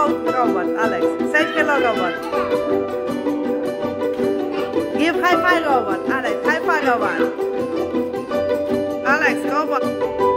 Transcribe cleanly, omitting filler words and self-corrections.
robot, Alex. Say hello, robot. Give high five, robot. Alex, high five, robot. Alex, robot.